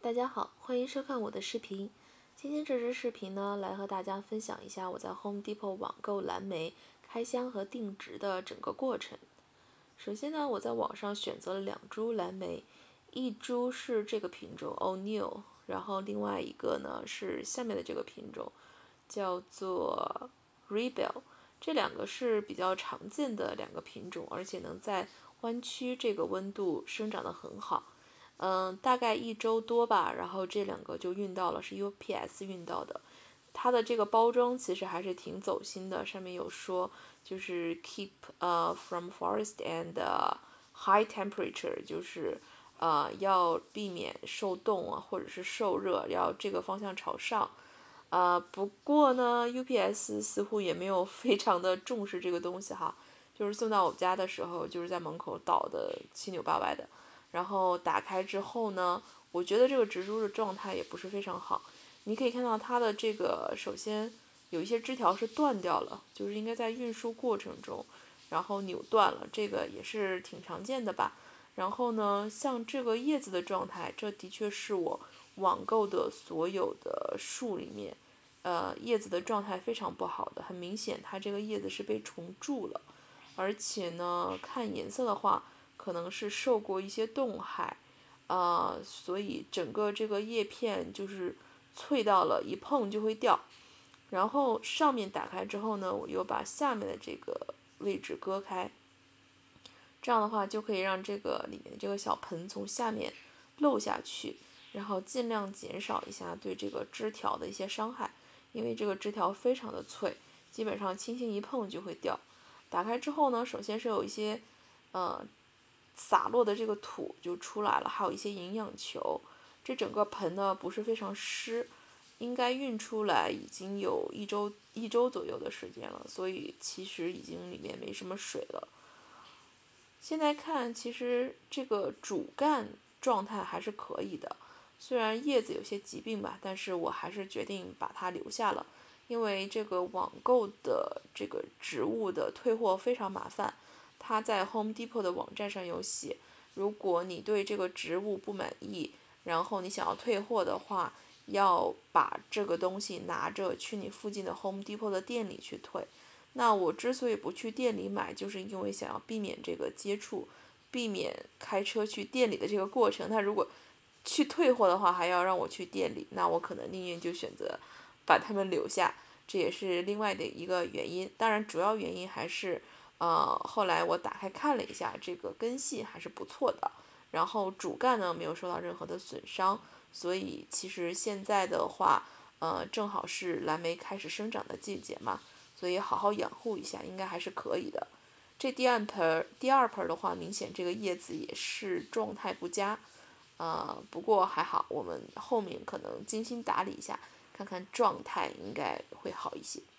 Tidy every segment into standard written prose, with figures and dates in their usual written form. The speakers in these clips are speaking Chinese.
大家好，欢迎收看我的视频。今天这支视频呢，来和大家分享一下我在 Home Depot 网购蓝莓开箱和定值的整个过程。首先呢，我在网上选择了2株蓝莓，一株是这个品种 O'Neill， 然后另外一个呢是下面的这个品种，叫做 Rebel。这2个是比较常见的2个品种，而且能在湾区这个温度生长得很好。大概1周多吧，然后这2个就运到了，是 UPS 运到的。它的这个包装其实还是挺走心的，上面有说就是 keep from forest and high temperature， 就是要避免受冻啊，或者是受热，要这个方向朝上。不过呢 UPS 似乎也没有非常的重视这个东西哈，就是送到我家的时候，就是在门口倒的七扭八歪的。然后打开之后呢，我觉得这个植株的状态也不是非常好。你可以看到它的这个，首先有一些枝条是断掉了，就是应该在运输过程中，然后扭断了，这个也是挺常见的吧。然后呢，像这个叶子的状态，这的确是我网购的所有的树里面，叶子的状态非常不好的，很明显它这个叶子是被虫蛀了，而且呢，看颜色的话，可能是受过一些冻害，所以整个这个叶片就是脆到了，一碰就会掉。然后上面打开之后呢，我又把下面的这个位置割开，这样的话就可以让这个里面的这个小盆从下面漏下去，然后尽量减少一下对这个枝条的一些伤害，因为这个枝条非常的脆，基本上轻轻一碰就会掉。打开之后呢，首先是有一些洒落的这个土就出来了，还有一些营养球。这整个盆呢不是非常湿，应该运出来已经有一周左右的时间了，所以其实已经里面没什么水了。现在看，其实这个主干状态还是可以的，虽然叶子有些疾病吧，但是我还是决定把它留下了，因为这个网购的这个植物的退货非常麻烦。它在 Home Depot 的网站上有写，如果你对这个植物不满意，然后你想要退货的话，要把这个东西拿着去你附近的 Home Depot 的店里去退。那我之所以不去店里买，就是因为想要避免这个接触，避免开车去店里的这个过程。那如果去退货的话，还要让我去店里，那我可能宁愿就选择把它们留下，这也是另外的一个原因。当然，主要原因还是，后来我打开看了一下，这个根系还是不错的，然后主干呢没有受到任何的损伤，所以其实现在的话，正好是蓝莓开始生长的季节嘛。所以好好养护一下，应该还是可以的。这第二盆的话，明显这个叶子也是状态不佳，不过还好，我们后面可能精心打理一下，看看状态应该会好一些。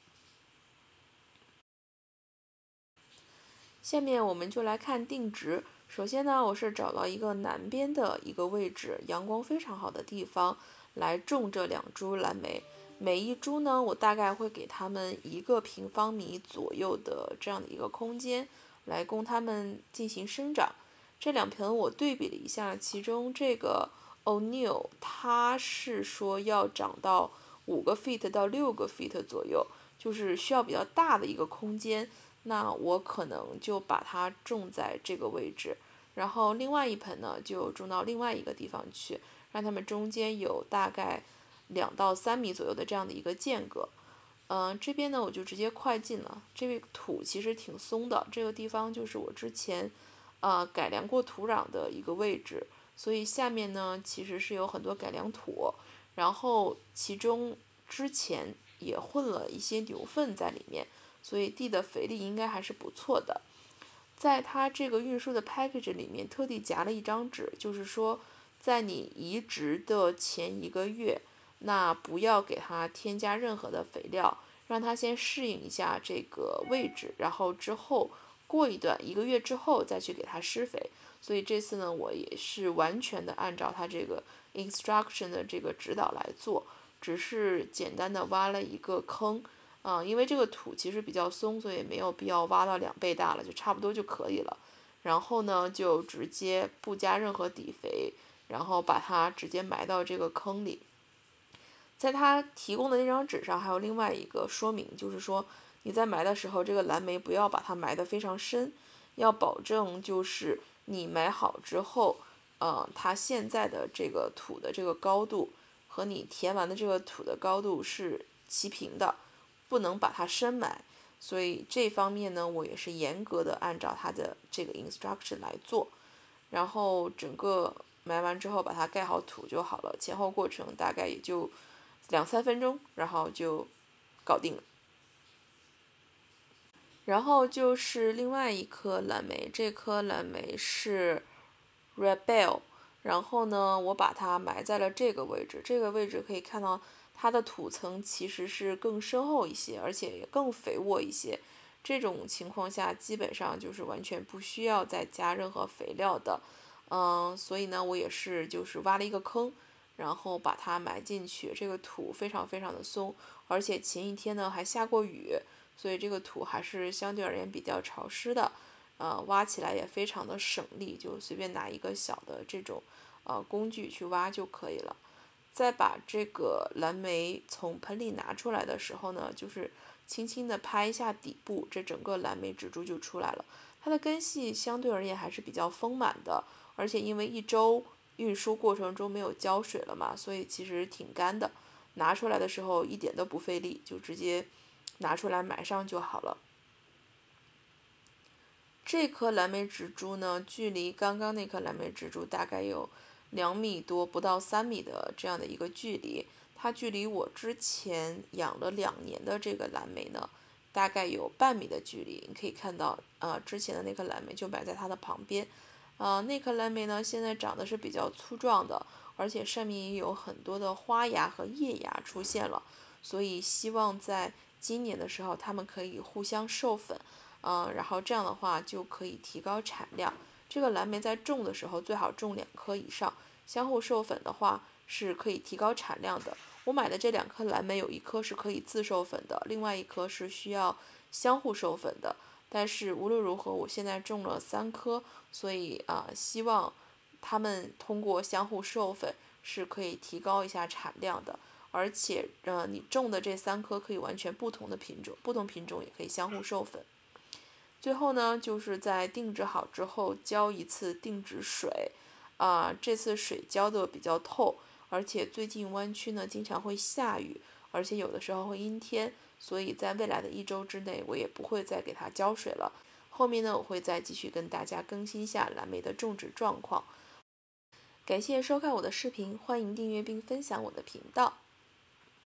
下面我们就来看定植。首先呢，我是找到一个南边的一个位置，阳光非常好的地方来种这2株蓝莓。每一株呢，我大概会给它们1个平方米左右的这样的一个空间，来供它们进行生长。这2盆我对比了一下，其中这个 O'Neill 它是说要长到5个 feet 到6个 feet 左右，就是需要比较大的一个空间。那我可能就把它种在这个位置，然后另外一盆呢就种到另外一个地方去，让它们中间有大概2到3米左右的这样的一个间隔。这边呢我就直接快进了，这个土其实挺松的，这个地方就是我之前改良过土壤的一个位置，所以下面呢其实是有很多改良土，然后其中之前也混了一些牛粪在里面，所以地的肥力应该还是不错的。在它这个运输的 package 里面特地夹了一张纸，就是说在你移植的前1个月，那不要给它添加任何的肥料，让它先适应一下这个位置，然后之后过1个月之后再去给它施肥。所以这次呢，我也是完全的按照它这个 instruction 的这个指导来做，只是简单的挖了一个坑。因为这个土其实比较松，所以没有必要挖到2倍大了，就差不多就可以了。然后呢，就直接不加任何底肥， 然后把它直接埋到这个坑里。在它提供的那张纸上还有另外一个说明，就是说你在埋的时候，这个蓝莓不要把它埋得非常深，要保证就是你埋好之后，它现在的这个土的这个高度和你填完的这个土的高度是齐平的，不能把它深埋。所以这方面呢，我也是严格的按照它的这个 instruction 来做，然后整个埋完之后把它盖好土就好了，前后过程大概也就2-3分钟，然后就搞定了。然后就是另外一颗蓝莓，这颗蓝莓是 Rebel， 然后呢，我把它埋在了这个位置，这个位置可以看到它的土层其实是更深厚一些，而且也更肥沃一些。这种情况下，基本上就是完全不需要再加任何肥料的。所以呢，我也是就是挖了一个坑，然后把它埋进去。这个土非常非常的松，而且前一天呢还下过雨，所以这个土还是相对而言比较潮湿的。挖起来也非常的省力，就随便拿一个小的这种工具去挖就可以了。再把这个蓝莓从盆里拿出来的时候呢，就是轻轻的拍一下底部，这整个蓝莓植株就出来了。它的根系相对而言还是比较丰满的，而且因为1周运输过程中没有浇水了嘛，所以其实挺干的。拿出来的时候一点都不费力，就直接拿出来埋上就好了。这颗蓝莓植株呢，距离刚刚那颗蓝莓植株大概有2米多，不到3米的这样的一个距离。它距离我之前养了2年的这个蓝莓呢，大概有半米的距离。你可以看到，之前的那颗蓝莓就摆在它的旁边。那颗蓝莓呢，现在长得是比较粗壮的，而且上面也有很多的花芽和叶芽出现了。所以希望在今年的时候，它们可以互相授粉。然后这样的话就可以提高产量。这个蓝莓在种的时候最好种2颗以上，相互授粉的话是可以提高产量的。我买的这2颗蓝莓有1颗是可以自授粉的，另外1颗是需要相互授粉的。但是无论如何，我现在种了3颗，所以希望它们通过相互授粉是可以提高一下产量的。而且你种的这3颗可以完全不同的品种，不同品种也可以相互授粉。最后呢，就是在定植好之后浇一次定植水，这次水浇的比较透，而且最近湾区呢经常会下雨，而且有的时候会阴天，所以在未来的1周之内我也不会再给它浇水了。后面呢，我会再继续跟大家更新一下蓝莓的种植状况。感谢收看我的视频，欢迎订阅并分享我的频道。